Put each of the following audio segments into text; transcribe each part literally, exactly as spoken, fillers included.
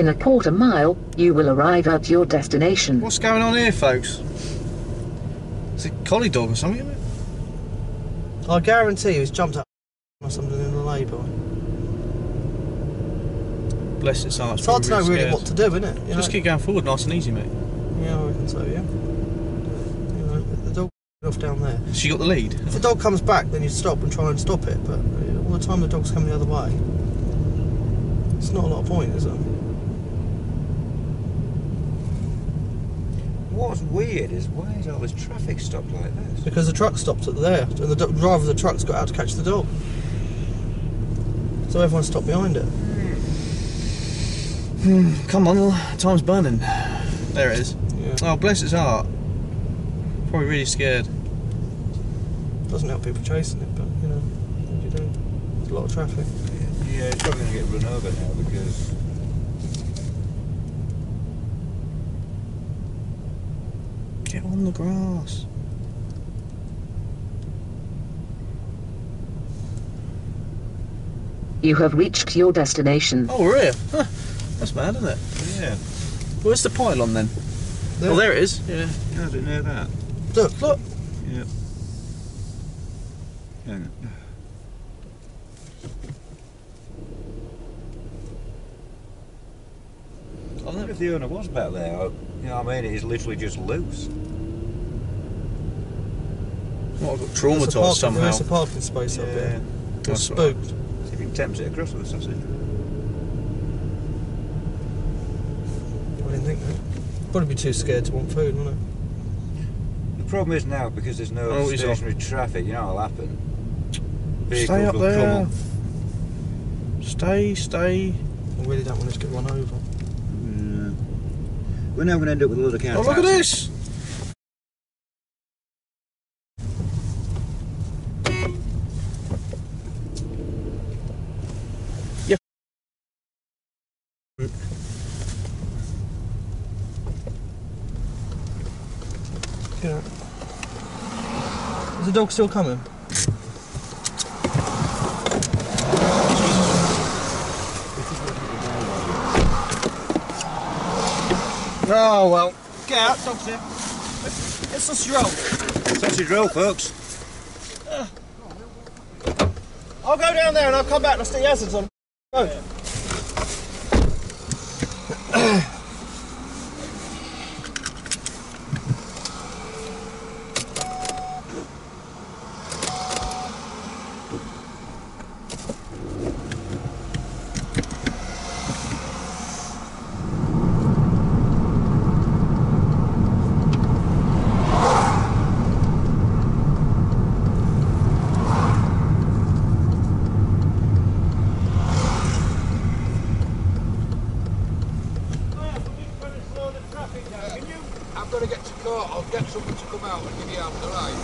In a quarter mile, you will arrive at your destination. What's going on here, folks? Is it a collie dog or something? I guarantee you he's jumped up or something in the labour. Bless its heart. It's hard to know really really scared. what to do, isn't it? You Just know? keep going forward, nice and easy, mate. Yeah, I reckon so, yeah. You know, the dog off down there. She got the lead. If the dog comes back, then you stop and try and stop it, but all the time the dog's coming the other way, it's not a lot of point, is it? What's weird is why is all this traffic stopped like this? Because the truck stopped at there, and the do- driver of the truck's got out to catch the dog. So everyone stopped behind it. Hmm, come on, time's burning. There it is. Yeah. Oh, bless its heart. Probably really scared. Doesn't help people chasing it, but you know, what do you do? There's a lot of traffic. Yeah, it's probably going to get run over now because... Get on the grass. You have reached your destination. Oh, we're here. Huh. That's mad, isn't it? Yeah. Where's the pylon then? There. Oh, there it is. Yeah. I didn't know that. Look, look. Yeah. Hang on. I wonder if the owner was back there. Or, you know what I mean? It is literally just loose. Well, I got There's a traumatised parking- somehow. There is a parking space up there. Got That's all right. spooked. See if you can tempt it across with a sausage. I didn't think that. Probably be too scared to want food, wouldn't it? The problem is now, because there's no Oh, he's stationary traffic, you know what'll happen? Vehicles Stay up will there. come up. Stay, stay. I really don't want it to get run over. Yeah. We're now going to end up with a load of cars. Oh, look at this! Yeah. Yeah. Is the dog still coming? Oh, well. Get out, dog's here. It's sausage roll. Sausage roll, folks. I'll go down there and I'll come back and I'll stick the hazards on. Go. I'm going to get to court. I'll get someone to come out and give you out the right.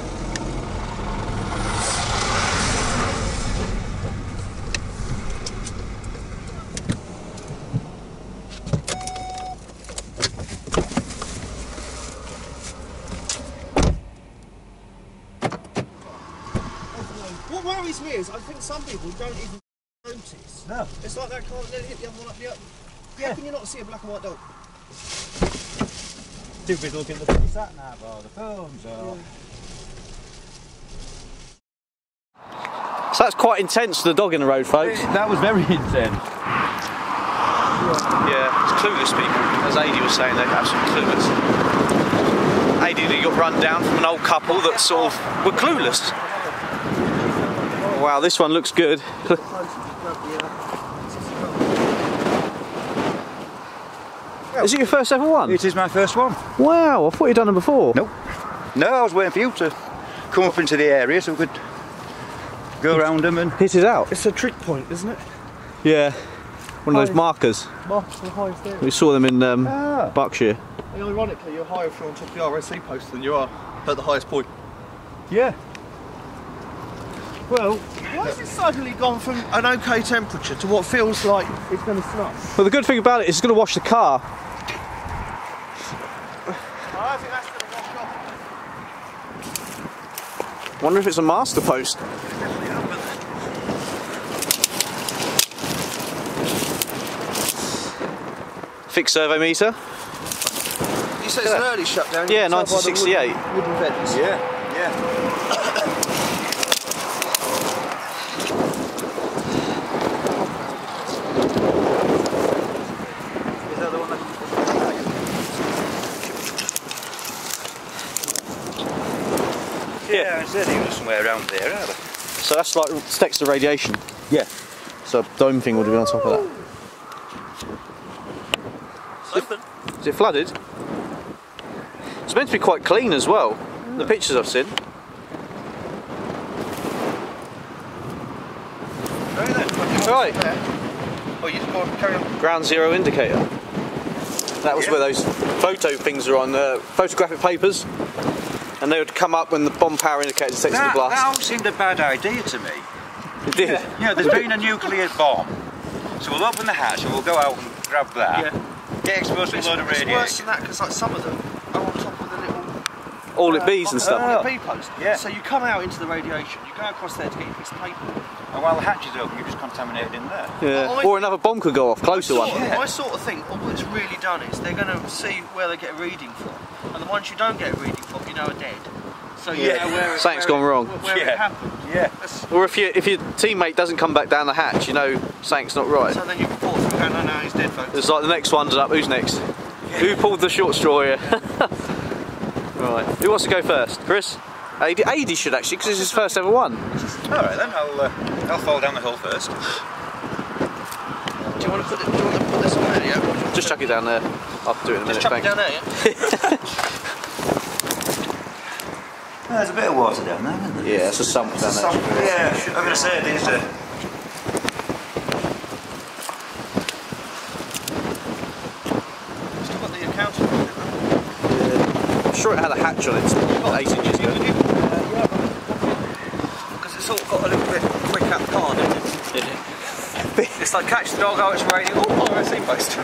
What worries me is I think some people don't even notice. No. It's like that car that nearly hit the other one up the up. Yeah. How can you not see a black and white dog? Too busy looking at the sat nav or the phones or... So that's quite intense for the dog in the road, folks. That was very intense. Yeah, it's clueless people. As Adi was saying, they're absolutely clueless. Adi that got run down from an old couple that sort of were clueless. Wow, this one looks good. Is it your first ever one? It is my first one. Wow, I thought you'd done them before. Nope. No, I was waiting for you to come up into the area so we could go around them and... Hit it out. It's a trick point, isn't it? Yeah, one of those Hi. markers. Marks for the highest area. We saw them in um, Ah. Berkshire. And ironically, you're higher if you're on top of the R S C post than you are at the highest point. Yeah. Well, why has it suddenly gone from an okay temperature to what feels like it's going to snow? Well, the good thing about it is it's going to wash the car. I don't think that's going to wash off. Wonder if it's a master post. Fixed servo meter. You said it's an early shutdown. Yeah, nineteen sixty-eight. Wooden, wooden vents. Yeah, yeah. Yeah, I said he was somewhere around there, aren't they? So that's like it's next to radiation. Yeah. So a dome thing would have been on top of that. It's open. Is it flooded? It's meant to be quite clean as well. Mm. The pictures I've seen. Right then. Right. Oh, you just go and carry on. Ground zero indicator. That was Yeah. where those photo things are on, uh, photographic papers. And they would come up when the bomb power indicator detected That, the blast. that all seemed a bad idea to me. It did. Yeah, yeah, there's been a nuclear bomb. So we'll open the hatch and we'll go out and grab that. Yeah. Get exposed to a It's, load of it's radiation. worse than that because like some of them are on top of the little All it bees and uh, stuff. all Oh. the bee post. Yeah. So you come out into the radiation, you go across there to get your piece of paper. And while the hatch is open, you're just contaminated in there. Yeah. I- Or another bomb could go off, closer Sort one. of, I sort of think all it's really done is they're going to see where they get a reading from, and the ones you don't get a reading from, you know are dead. So you Yeah. know where it, Something's where gone it, wrong. Where Yeah. it happened. Yeah. That's, Or if, you, if your teammate doesn't come back down the hatch, you know something's not right. so then you report to them, no, no, he's dead, folks. It's like the next one's up, who's next? Who pulled the short straw here? Right, who wants to go first? Chris? Adi, Adi should actually, because it's his first ever one. Alright then, I'll, uh, I'll fall down the hole first. Do you want to put, it, do you want to put this on there, yeah? Just chuck it down there. I'll do it in a minute, Just chuck it thanks. down there, yeah? There's a bit of water down there, isn't there? Yeah, it's a sump down there. Yeah, I'm going to say these are... Still got the accountant. I'm sure it had a hatch on it eight inches ago. Because it's all got a little bit quick up card, isn't it? Yeah. It's like catch the dog, oh it's raining, oh, oh I see post.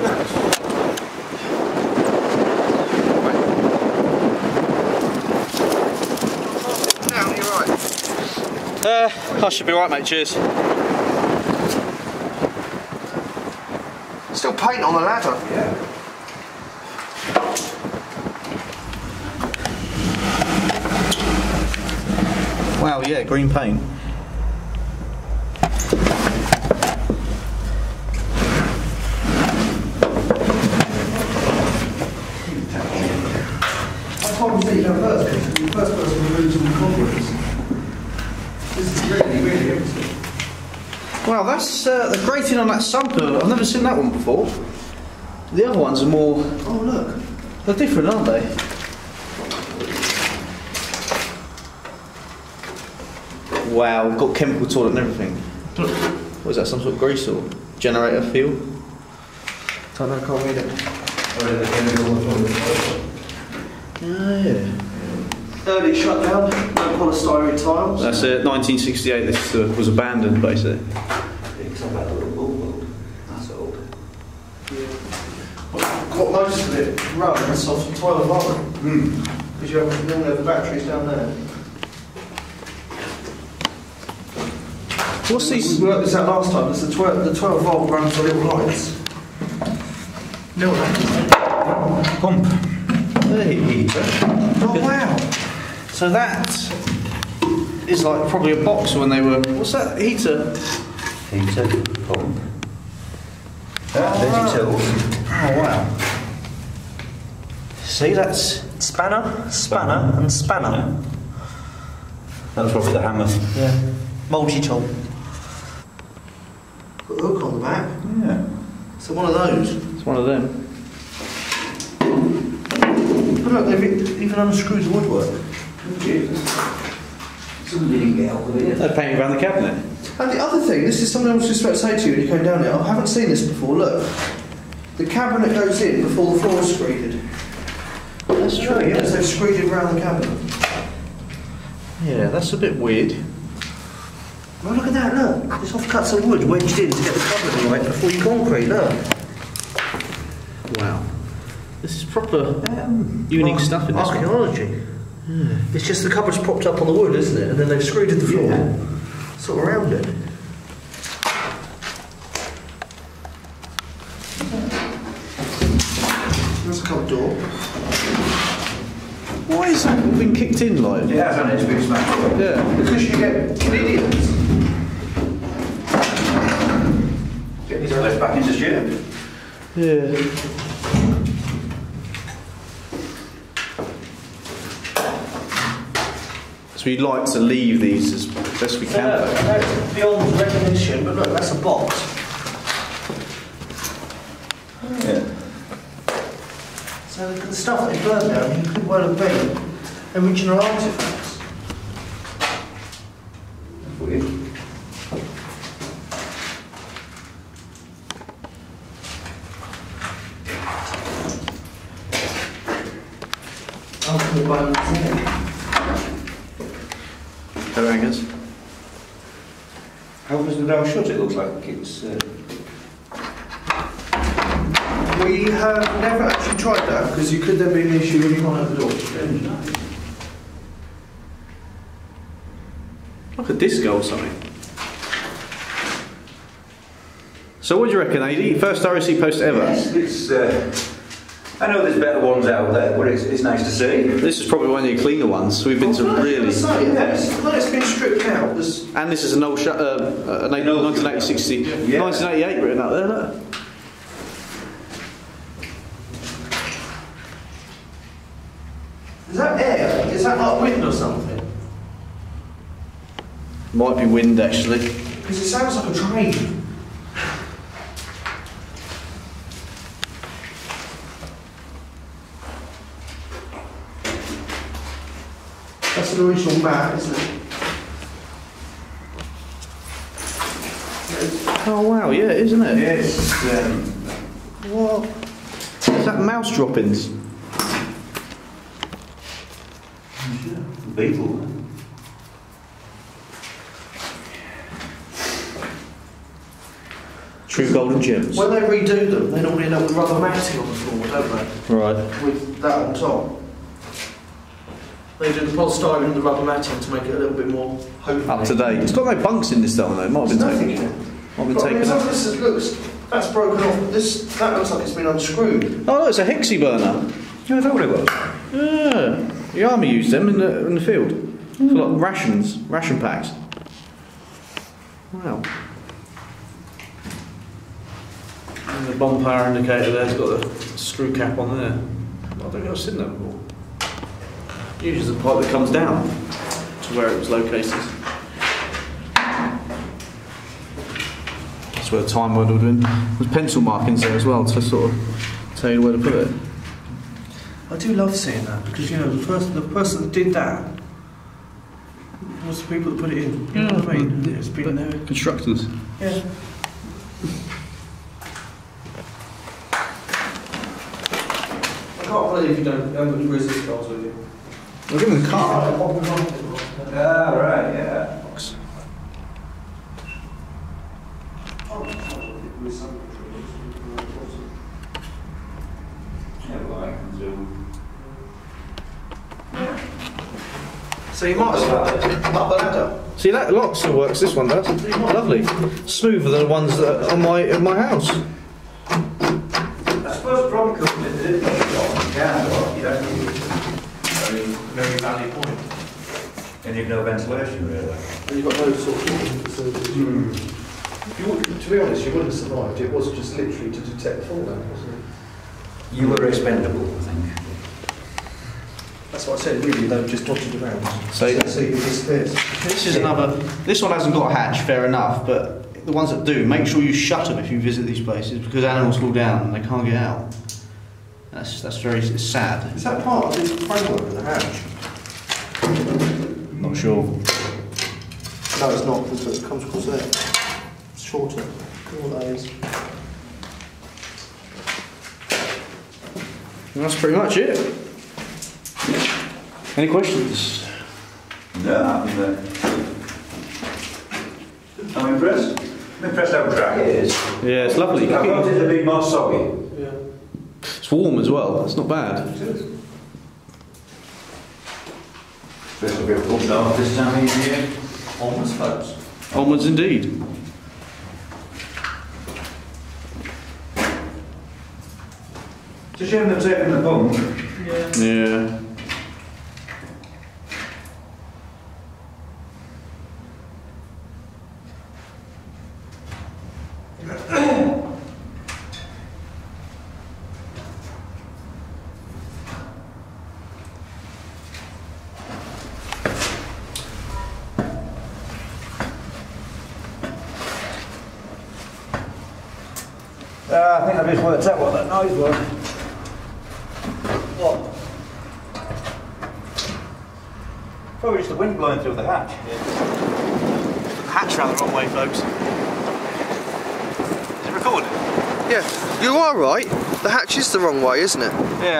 Now you're right. Uh, I should be right, mate, cheers. Still paint on the ladder. Yeah. Wow, yeah, green paint. I told you to go first, because the first person who moved to the conference. This is really, really empty. Wow, that's uh, the grating on that sump. I've never seen that one before. The other ones are more. Oh look. They're different, aren't they? Wow, we've got chemical toilet and everything. What is that, some sort of grease or generator fuel? Don't know, I can't read it. Oh, yeah. Early shutdown, no polystyrene tiles. That's it, nineteen sixty-eight, this uh, was abandoned basically. That's old. Got most of it runs off the twelve volt. Because you have, normally have the batteries down there. What's these? We worked this out last time. It's the twelve, the twelve volt runs the little lights. Little lights. Pump. Hey. Oh wow! So that is like probably a box when they were. What's that heater? Heater. Pump. Ah, there's your tools. Oh wow! See, that's Spanner, spanner, and spanner. That was probably the hammer. Yeah. Multi-tool. Got a hook on the back. Yeah. So one of those. it's one of them. But look, they've even unscrewed the woodwork. Somebody didn't get hold of it. They're painting around the cabinet. And the other thing, this is something I was just about to say to you when you came down here. I haven't seen this before. Look, the cabinet goes in before the floor is screeded. That's true. Yes, they've screeded around the cabinet. Yeah, that's a bit weird. Oh, look at that, look. There's offcuts of wood wedged in to get the cabinet right before you concrete, look. Wow. This is proper um, unique stuff in this one. Archaeology. Yeah. It's just the cupboard's propped up on the wood, isn't it? And then they've screeded the floor. Yeah. Sort of around it. cupboard door. Why is that been kicked in like? It has, hasn't it? It's been smashed up. Yeah. Because you get idiots. Get these guys back into shape. Yeah. So we'd like to leave these as best we can. Yeah, that's beyond recognition, but look, that's a box. Yeah. So the stuff that they burned down, you could well have been original artefacts. That's weird. After the bones in. Coat hangers. How was the door shut? It looks like it's. Uh... We have never actually tried that because you could then be an issue when you can't have the door. Like a disco or something. So what do you reckon, A D? First R A C post ever? Yes, it's. Uh... I know there's better ones out there, but it's, it's nice to see. This is probably one of your cleaner ones. We've been to really. Say, yes, when it's been stripped out, there's. And this is an old, sh uh, an nineteen eighty, Yeah. nineteen eighty-eight written up there. Look. Is that air? Is that like wind or something? Might be wind actually. Because it sounds like a train. That's an original mat, isn't it? Oh wow, yeah, isn't it? Yes. Um, What? Is that mouse droppings? Beetle. True golden gems. When they redo them, they normally end up with rubber matting on the floor, don't they? Right. With that on top. They do the polystyrene and the rubber matting to make it a little bit more homely. Up to date. It's got no bunks in this though, though. It might have There's been nothing in taken. it. Might have been But I mean, taken some out. of this is, looks, that's broken off, but this, that looks like it's been unscrewed. Oh look, it's a hexi burner. Yeah, I thought it was. Yeah. The army used them in the in the field. For like rations, ration packs. Wow. And the bomb power indicator there's got a screw cap on there. I don't think I've seen that before. Usually it's a pipe that comes down to where it was located. That's where the time would have been. There's pencil markings there as well to sort of tell you where to put it. I do love seeing that because, you know, the first, the person that did that was the people that put it in. You know what I mean? It's been there. Constructors. Yeah. I can't believe you don't have any resist skulls with you. I'll give them the car. Ah, right, yeah. Yeah, well, I can do. So you might as well up the ladder. See that lock still works. This one does. Lovely. Smoother than the ones that are on my in my house. I suppose the problem comes in the yeah, you don't need Very, very valid point. and you've no ventilation really. And you've got no sort of heating facilities. Mm. You would, to be honest, you wouldn't have survived. It was just literally to detect fallout, wasn't it? You were expendable, I think. That's what I said, really, they were just dotted around. So- Let's see who disappears. This is another. This one hasn't got a hatch. Fair enough, but the ones that do, make sure you shut them if you visit these places because animals fall down and they can't get out. That's that's very it's sad. Is that part of the framework of the hatch? Not sure. No, it's not, because it comes across there. It's shorter. All that is. And that's pretty much it. Any questions? No, I'm, uh, I'm impressed. I'm impressed how dry it is. Yeah, it's lovely. I thought it would be more soggy. Yeah. It's warm as well. It's not bad. This will be up north this time of year. Onwards, folks. Onwards indeed. It's a shame they're taking the bunk. Yeah. Yeah. Uh, I think I've just worked out what that noise was. What? Probably just the wind blowing through the hatch. The hatch round the wrong way, folks. Is it recording? Yeah, you are right. The hatch is the wrong way, isn't it? Yeah.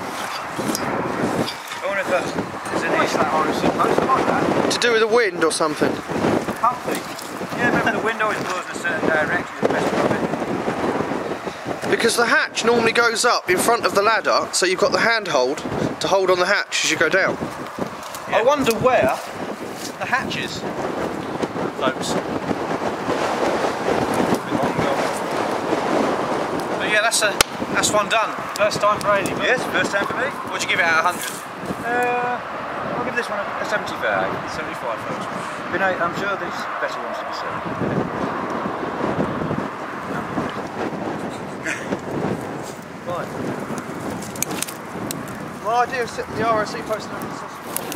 I wonder if that's... Is Why is that R S C poster like that? To do with the wind or something. Can't be. Yeah, remember the window is closed in a certain direction. The best of it. Because the hatch normally goes up in front of the ladder, so you've got the handhold to hold on the hatch as you go down. Yeah. I wonder where the hatch is, folks. But yeah, that's a that's one done. First time for Ailey. Yes, first time for me. What'd you give it out of one hundred? Uh, I'll give this one a, a seventy-five. seventy-five, folks. But no, I'm sure there's better ones to be sold. Right. My idea of setting the R S C poster on the sausage.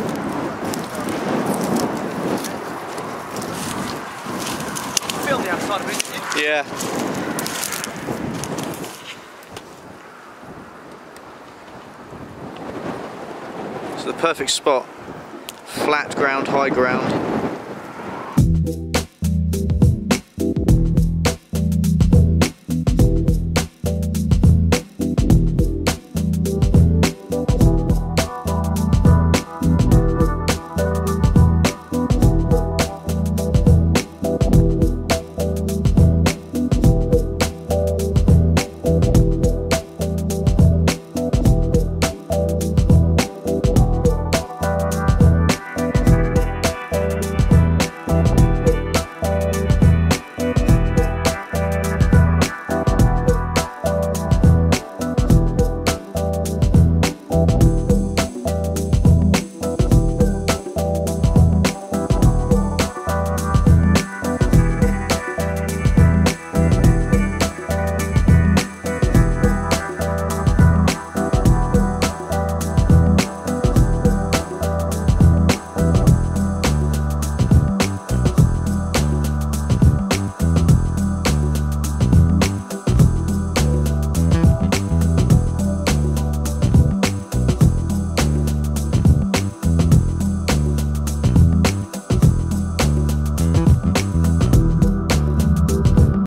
Feel the outside of it, didn't you? Yeah. It's the perfect spot. Flat ground, high ground.